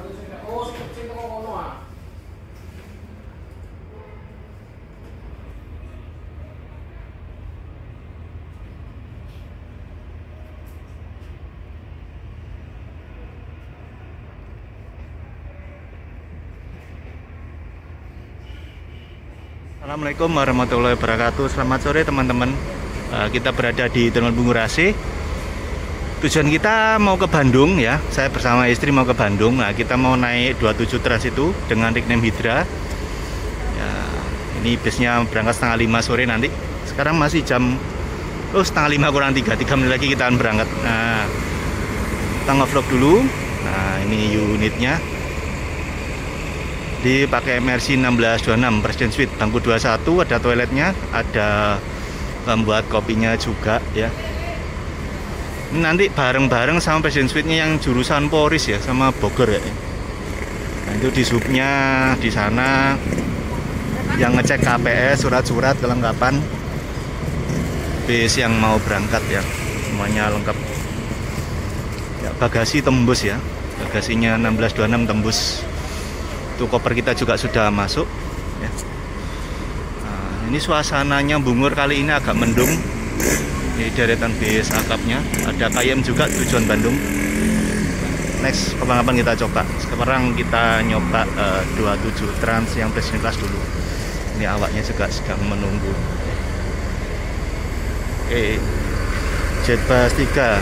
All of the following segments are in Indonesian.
Assalamualaikum warahmatullahi wabarakatuh. Selamat sore teman-teman. Kita berada di Terminal Bungurasi. Tujuan kita mau ke Bandung ya. Saya bersama istri mau ke Bandung. Nah, kita mau naik 27 Trans itu dengan nickname Hydra. Ya, ini busnya berangkat setengah 5 sore nanti. Sekarang masih jam setengah 5 kurang 3 menit lagi kita akan berangkat. Nah, kita nge-vlog dulu. Nah, ini unitnya. Dipakai MRC 1626 Presiden Suite, bangku 21, ada toiletnya, ada pembuat kopinya juga ya. Ini nanti bareng-bareng sama Presiden Suite-nya yang jurusan Poris ya, sama Bogor ya. Nah, itu di subnya di sana yang ngecek KPS, surat-surat kelengkapan bis yang mau berangkat ya, semuanya lengkap. Ya, bagasi tembus ya, bagasinya 1626 tembus. Itu koper kita juga sudah masuk ya. Nah, ini suasananya Bungur kali ini agak mendung. Ini deretan bis akapnya, ada KM juga tujuan Bandung. Next kapan-kapan kita coba. Sekarang kita nyoba 27 Trans yang Presiden Class dulu. Ini awaknya juga sedang menunggu. Oke, Jetbus 3.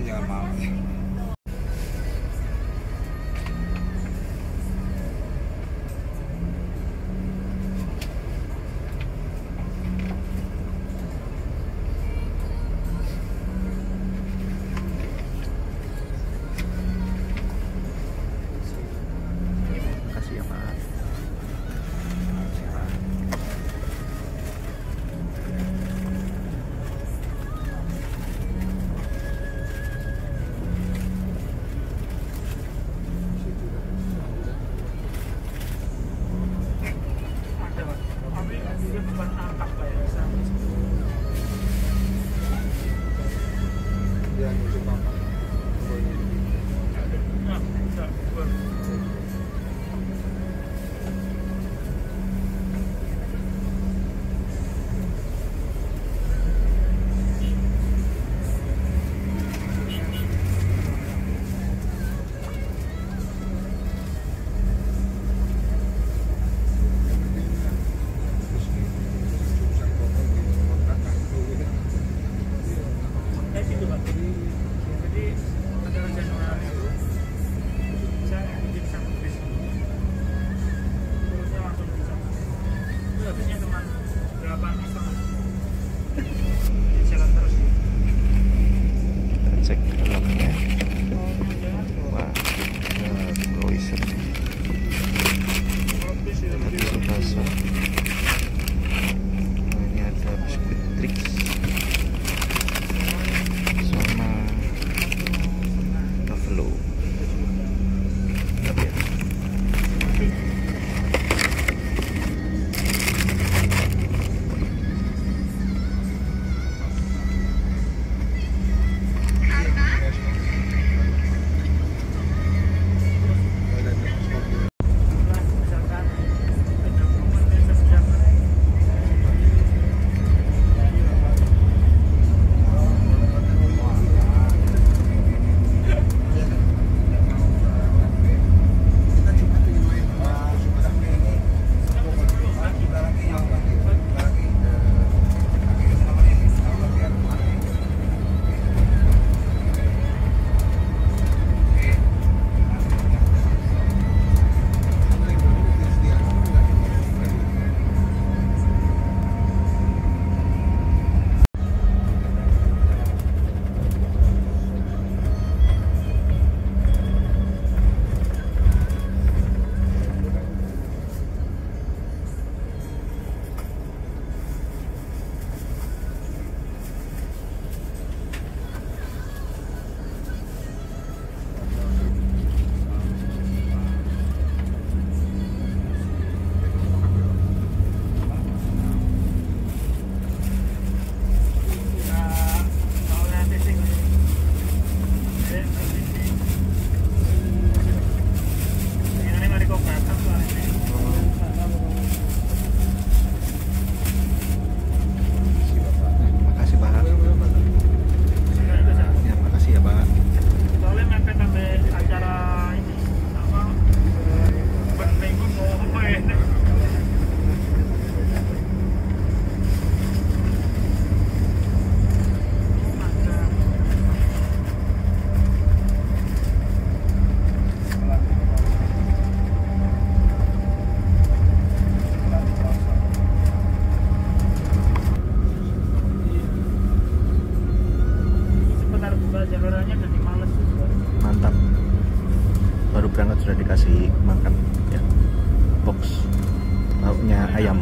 jangan mau. Makasih ya Pak. Cek dalamnya. Wah, cloiser nih. Tisu basah. Nah, ini ada biskuit Trix sama buffalo. Tapi ya. Mantap, baru berangkat sudah dikasih makan ya, box lauknya ayam.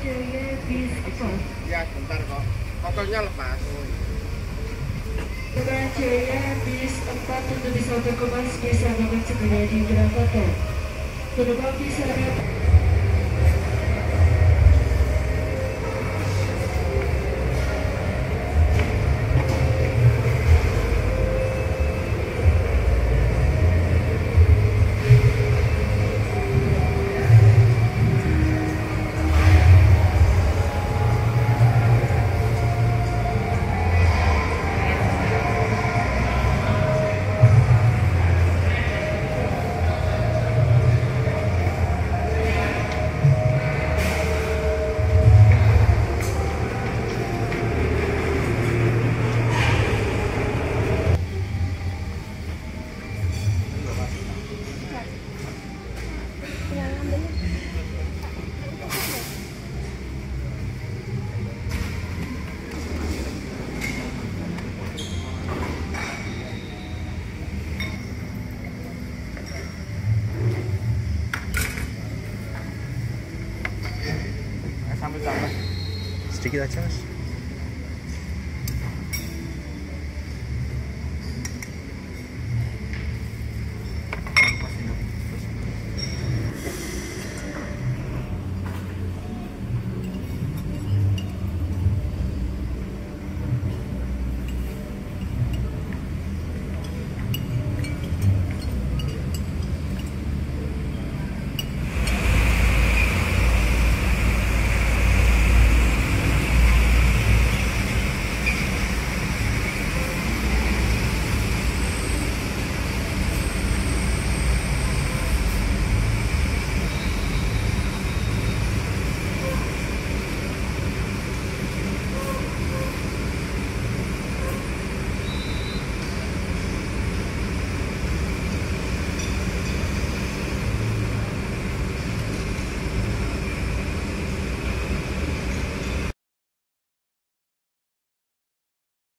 Ya, bentar kok. Kokornya lepas. Jaya bis 4 untuk bisa berkemas bisa dapat segera diberangkatkan. Penumpang bisa dapat Sampai sampai. Sedikit aja, Mas.